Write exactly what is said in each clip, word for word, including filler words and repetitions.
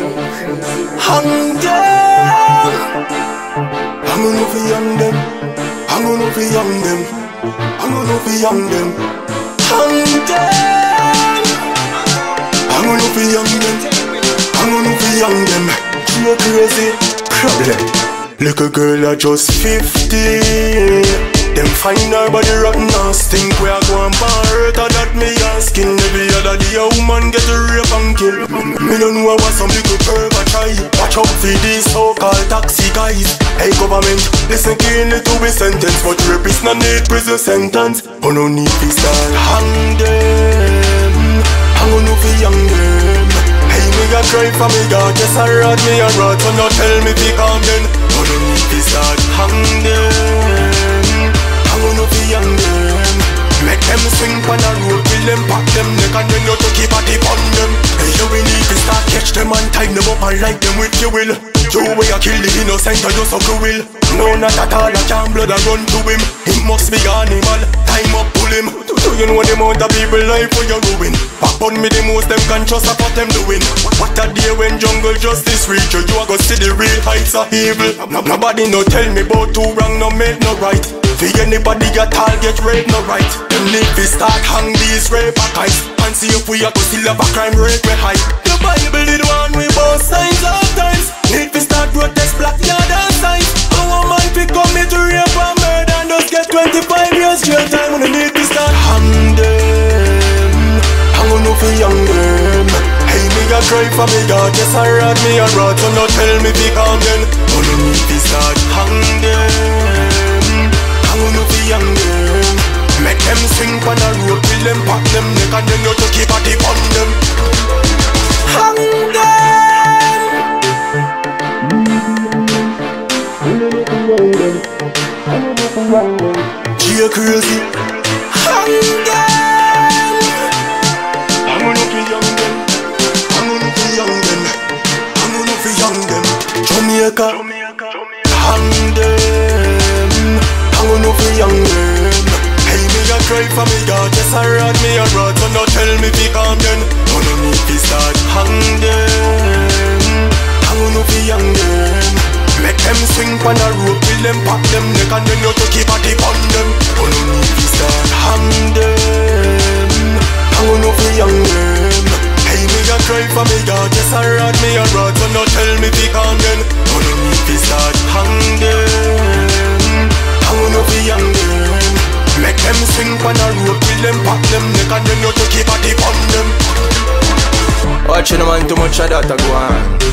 Hang them. I'm gonna be young them. I'm gonna be young them. I'm gonna be young them. Hang them. I'm gonna be young them. I'm gonna be young them. Jay-Crazie problem. Little girl are just fifty. Them find her body rotten and stink. We are going for earth or that me asking. Every other day a woman get a rape and kill. Me don't know what some little perv a try. Watch out for these so-called taxi guys. Hey government, listen keenly to be sentenced, but rapists no need prison sentence. Oh no need to start hang them. Hang on for young them. Hey me got cry for me God, yes I rod me a rod. So now tell me fi calm then. Oh no need to start hang them. I'm gonna be young them. Make them swing pan a road, kill them, pack them neck and then you to keep a tip on them. Hey, you will need to start catch them and tie them up and like them with your will. You way you kill the innocent or you so cruel. No, not at all, I can't blood and run to him. He must be animal, time up, pull him. Do you know the amount of people life for you ruin? Pop on me the most them conscious of what them doing. What a day when jungle justice reach you. You a go see the real heights of evil. Nobody no tell me about two wrong, no make no right. For anybody a target rape no right. Them need to start hang these rape guys and see if we a go still have a crime rate we high. The Bible did one with both signs of times. Need to start protest black yard and signs. Our man fi commit rape and murder and just get twenty-five years jail time. When they need to start hang them. Hang on for young them. Hey me a cry for me God, yes I rod me a rod. So now tell me fi calm then. When they need to start hang them. I'm gonna be young them. Make them swing pan a road, kill them, pack them neck and then you to keep a tip on them. Hang them. Jay-Crazie. Hang them. I'm gonna be young them. I'm gonna be young them. I'm gonna be young them. Jamaica. Hang them. I'm gonna be young them. Hey me a cry for me God, yes I rod me a rod. So now tell me fi calm then. Oh no need to start hang them. I'm gonna be young them. Make them swing pan a road, kill them, pack them neck and then you to keep a tip on them. Oh no need to start hang them. I'm gonna be young them. Hey me a cry for me God, yes I rod me a rod. So now tell me fi calm then. Oh no need to start hang them. I'm gonna be young them. Make them swing pan a road, kill them, pack them neck and then you to keep a tip on them. Watching a man too much of that a go on.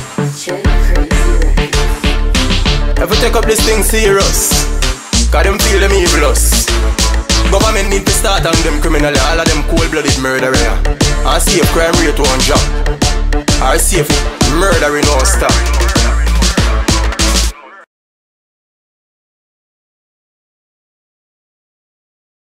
If we take up this thing serious, cause them feel them evilous. Government need to start on them criminal, all of them cold-blooded murderer. And see if crime rate won't drop, or see if murdering won't stop.